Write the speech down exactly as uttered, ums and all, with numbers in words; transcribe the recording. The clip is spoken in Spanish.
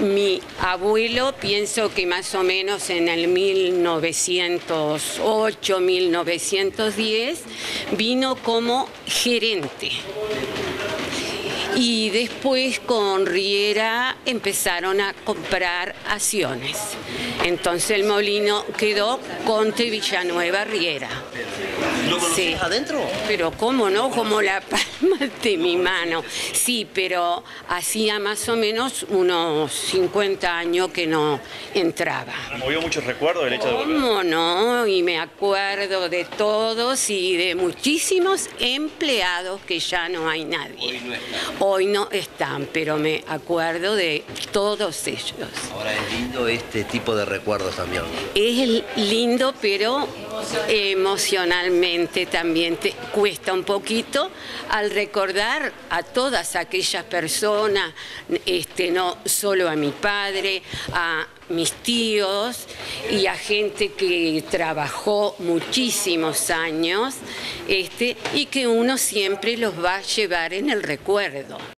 Mi abuelo, pienso que más o menos en el mil novecientos ocho, mil novecientos diez, vino como gerente. Y después con Riera empezaron a comprar acciones. Entonces el molino quedó Conte Villanueva Riera. ¿Lo conocías Sí. adentro? Pero cómo no, como la palma de mi mano. Sí, pero hacía más o menos unos cincuenta años que no entraba. ¿Me movió muchos recuerdos el hecho de volver? ¿Cómo no? Y me acuerdo de todos y de muchísimos empleados que ya no hay nadie. Hoy no están. Hoy no están, pero me acuerdo de todos ellos. Ahora es lindo este tipo de recuerdos también. Es lindo, pero emocionalmente también te cuesta un poquito al recordar a todas aquellas personas, este, no solo a mi padre, a mis tíos y a gente que trabajó muchísimos años, este, y que uno siempre los va a llevar en el recuerdo.